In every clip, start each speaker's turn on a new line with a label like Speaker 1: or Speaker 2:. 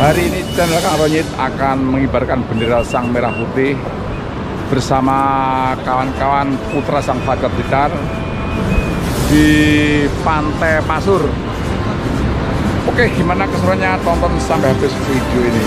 Speaker 1: Hari ini channel Kang Ronyit akan mengibarkan bendera Sang Merah Putih bersama kawan-kawan Putra Sang Fajar Blitar di Pantai Pasur. Oke, gimana keseruannya? Tonton sampai habis video ini.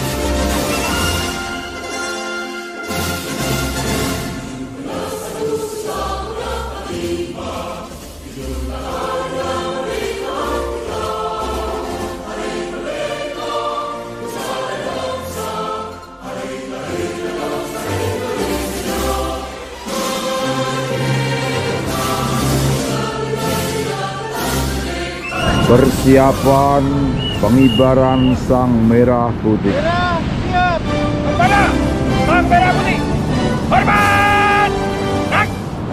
Speaker 1: Persiapan pengibaran Sang Merah Putih.
Speaker 2: Siap, kepada Sang Merah Putih. Hormat. Nak.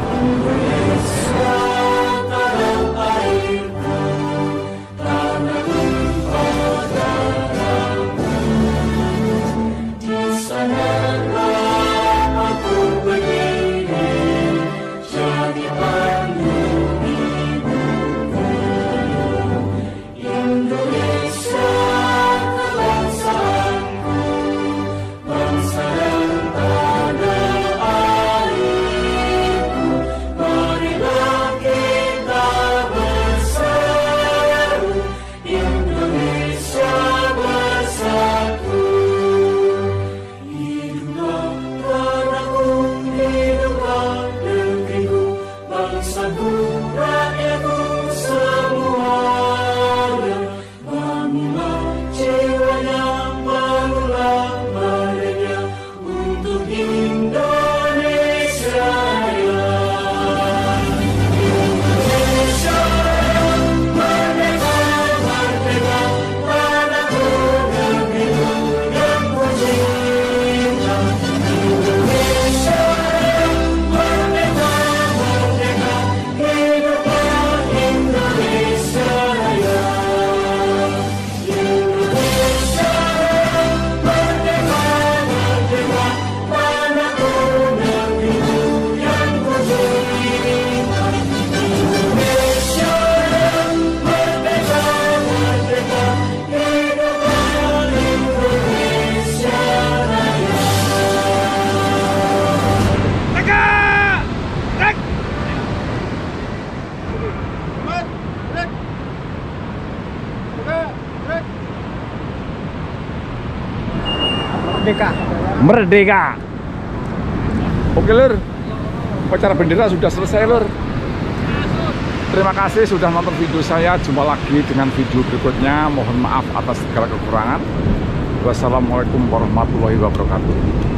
Speaker 1: Merdeka. Merdeka. Oke lur, upacara bendera sudah selesai lur. Terima kasih sudah nonton video saya. Jumpa lagi dengan video berikutnya. Mohon maaf atas segala kekurangan. Wassalamualaikum warahmatullahi wabarakatuh.